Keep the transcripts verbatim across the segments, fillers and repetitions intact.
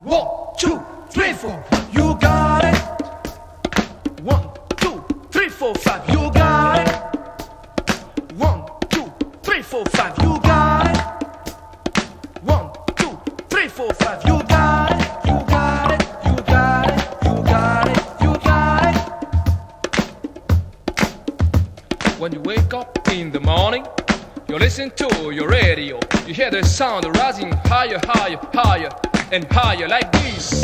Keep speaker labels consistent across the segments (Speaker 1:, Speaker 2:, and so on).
Speaker 1: One, two, three, four. You got it. One, two, three, four, five. You got it. One, two, three, four, five. You got it. One, two, three, four, five. You got it. You got it. You got it. You got it. You got it.
Speaker 2: When you wake up in the morning, you listen to your radio. You hear the sound rising higher, higher, higher, and higher like this.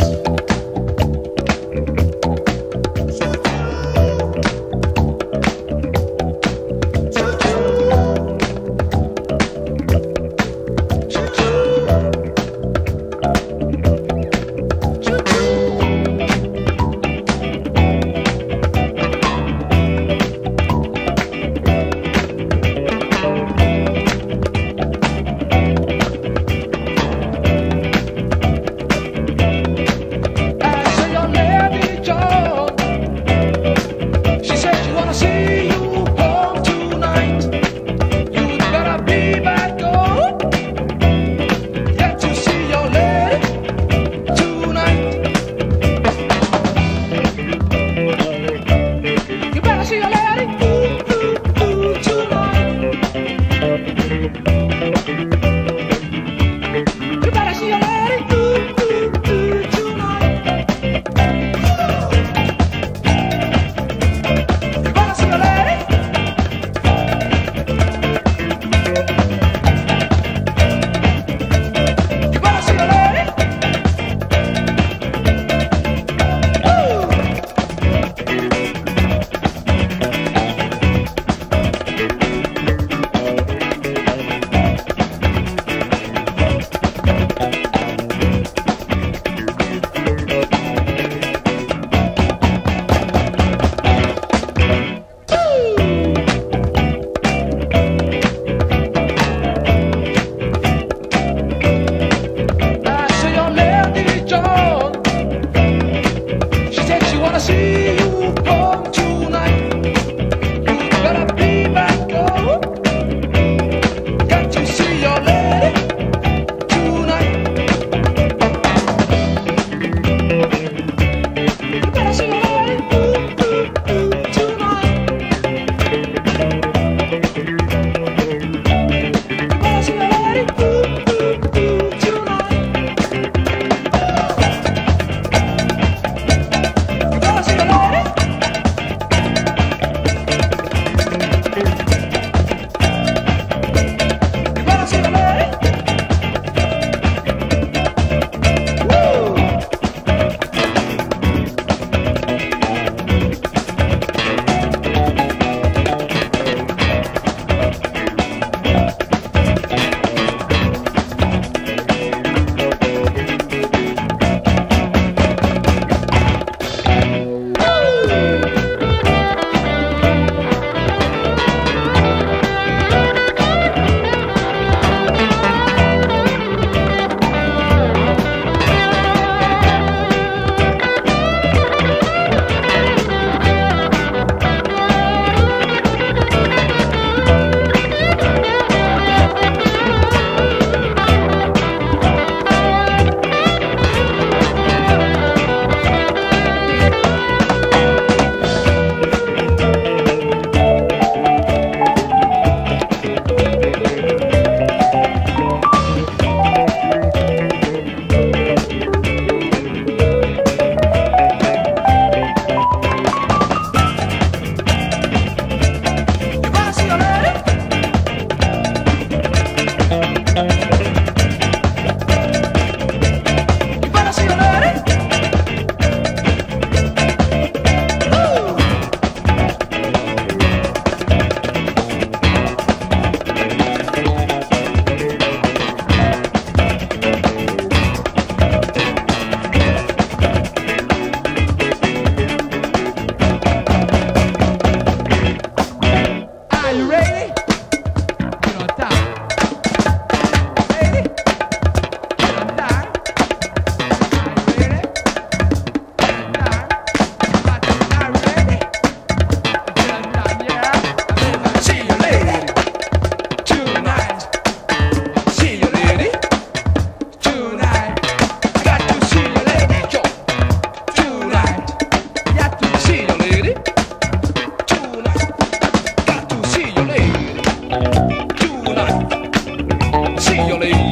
Speaker 2: See you later.